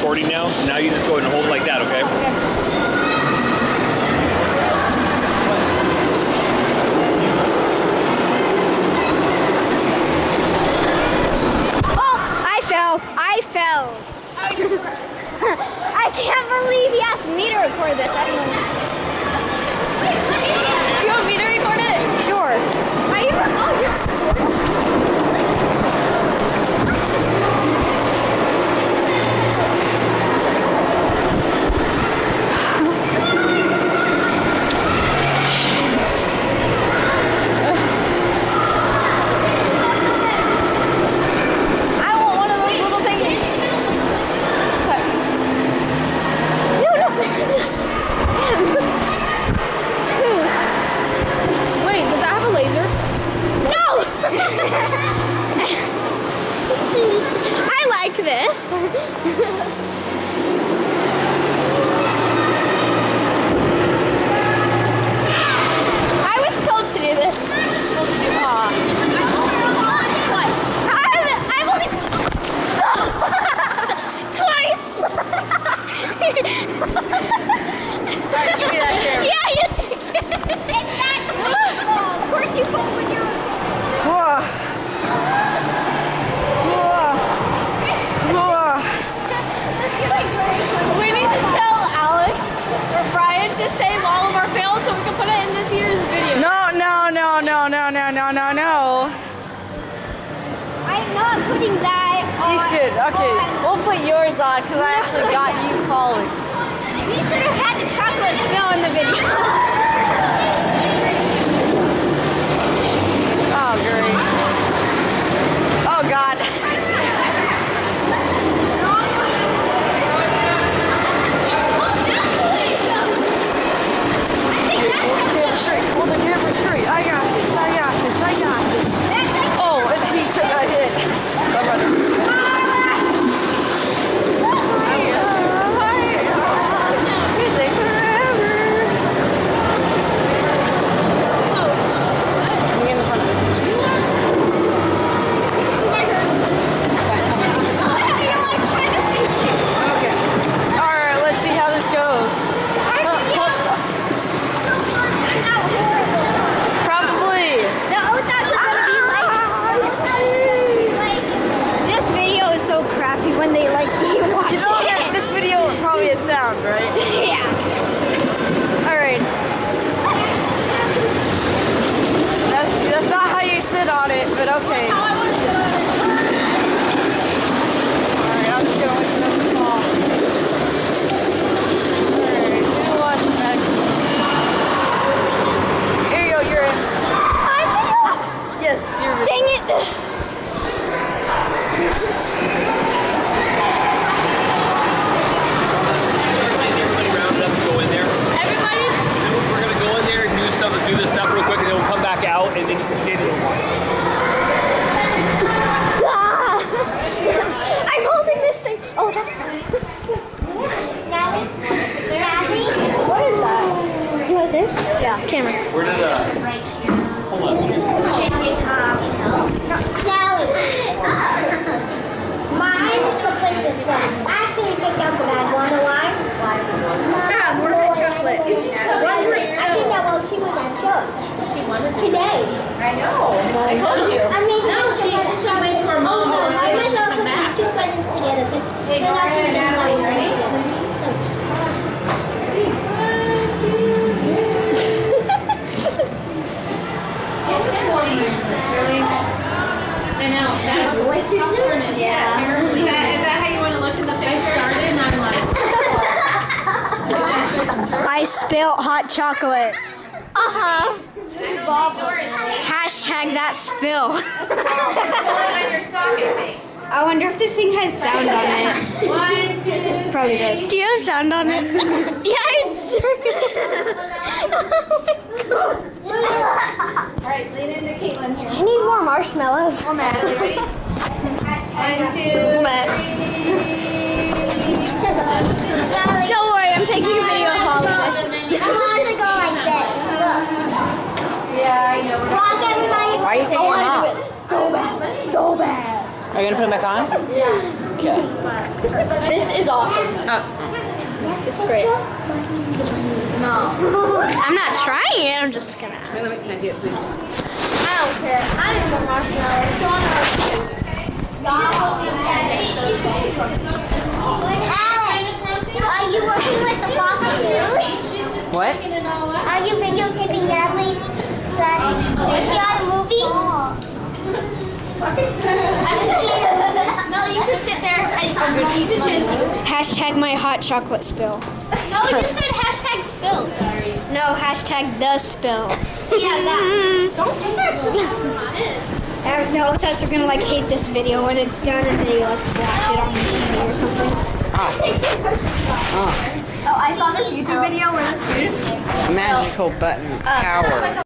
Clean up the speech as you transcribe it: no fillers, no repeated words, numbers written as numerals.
recording now. So now you just go ahead and hold it like that, okay? Oh, I fell. I can't believe he asked me to record this. I don't know. You want me to record it? Sure. Are you? Oh, you're. I like this. I was told to do this. Twice. I've only twice. Alright, give me that camera. Yeah, you take it. And that's beautiful. Of course you fall when you're. We need to tell Alex or Brian to save all of our fails so we can put it in this year's video. No. I'm not putting that on. You should. Okay, we'll put yours on because I actually got you calling. You should have had the chocolate spill in the video. Oh, great. Oh, God. Hold the camera straight. I got this. Oh, and he took a hit. Sound, right? Yeah. Alright. That's not how you sit on it, but okay. Alright, I'm just gonna listen up the call. Alright, who wants next? Here you go, you're in. Yes, you're in. Dang it! Do this stuff real quick and then we'll come back out and then you can get it in one. I'm holding this thing. Oh, that's fine. Sally? What is that? What is this? Yeah, camera. Where did hold on. Sally. Mine's the princess one. I actually picked up the bad one. Why? Yeah, more than chocolate. I think that while she was at church. She wanted to. Today. I know. I told you. I mean, no, she went to her mom. I might as well put these two presents together because they're not two things that we put together. So. I know. That's Way too soon? Yeah. Is that how you want to look in the picture? I started and I'm like. I spilled hot chocolate. Uh-huh. Hashtag that spill. I wonder if this thing has sound on it. 1, 2. Probably does. Do you have sound on it? Yeah, it's. Oh my god. Alright, lean into Caitlin here. I need more marshmallows. Ready? 1, 2, 3. Don't worry, I'm taking a video of all of this. I want to go like this. Look. Yeah, I know. Vlog everybody. Why are you taking it off? So bad. So bad. Are you gonna put it back on? Yeah. Okay. This is awesome. It's great. No. I'm not trying it. I'm just gonna. Can I see it, please? I don't care. I need more marshmallows. Alex, are you working with the Fox News? What? Are you videotaping Natalie? Is she on a movie? I'm scared. No, you can sit there and you can choose. Hashtag my hot chocolate spill. No, you said hashtag spilled. No, hashtag the spill. Yeah, that. Don't do that. No, that's are gonna like hate this video when it's done and they like watch it on TV or something. Oh, I saw this YouTube video where this dude Magical button power.